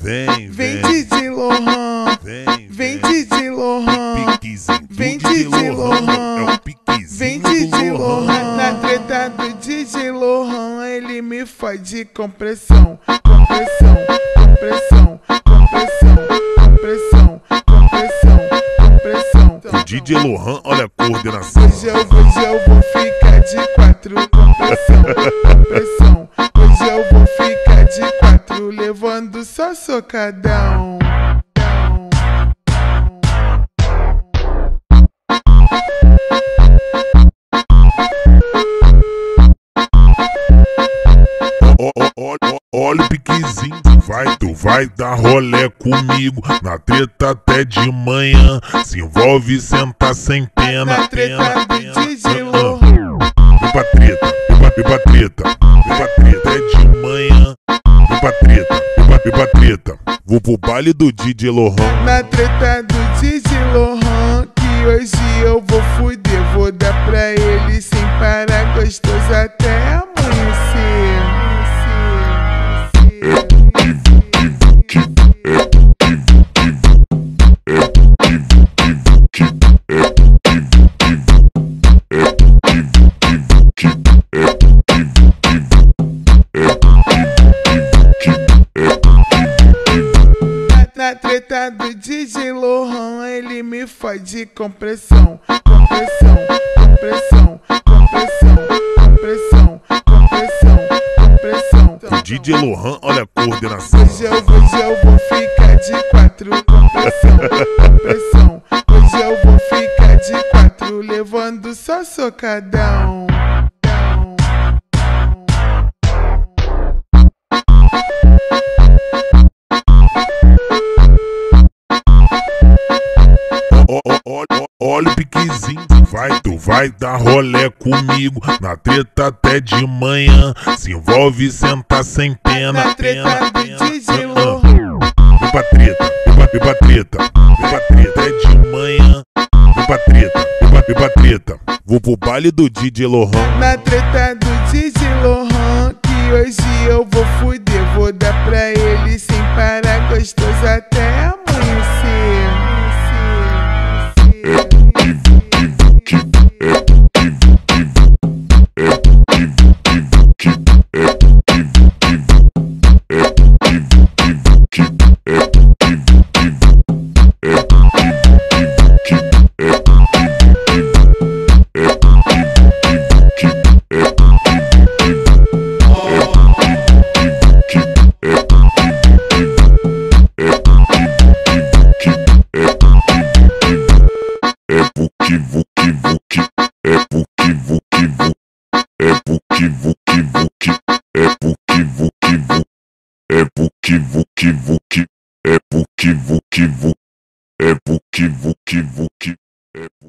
Vem DJ Lorran, vem DJ Lorran, vem DJ Lorran, vem DJ Lorran. Na treta do DJ Lorran, ele me fode com pressão, com pressão, com pressão, com pressão, com pressão, com pressão, com pressão. O DJ Lorran, olha a coordenação. Hoje eu vou ficar de quatro com pressão, com pressão. Hoje eu vou ficar de quatro levando só socadão. Olha o piquezinho, tu vai dar rolé comigo. Na treta até de manhã, se envolve, senta sem pena. Na treta do DJ Lorran. Vem pra treta, vem pra treta, vem pra treta, é de manhã. Vem pra treta, vem pra treta. Vou pro baile do DJ Lorran. Na treta do DJ Lorran, que hoje eu vou fuder. Vou dar pra ele sem parar, gostoso até amanhecer. Na treta do DJ Lorran, ele me fode com pressão, com pressão, com pressão, com pressão, com pressão, com pressão, com pressão. O DJ Lorran, olha a coordenação. Hoje eu vou ficar de quatro com pressão, com pressão. Hoje eu vou ficar de quatro levando só socadão. Olha o piquezinho, tu vai dar rolé comigo. Na treta até de manhã, se envolve, senta sem pena. Na treta do DJ Lorran. Vem pra treta, vem pra treta, vem pra treta, é de manhã. Vem pra treta, vem pra treta. Vou pro baile do DJ Lorran. Na treta do DJ Lorran, que hoje eu vou fuder. Vou dar pra ele sem parar, gostoso até amanhecer. É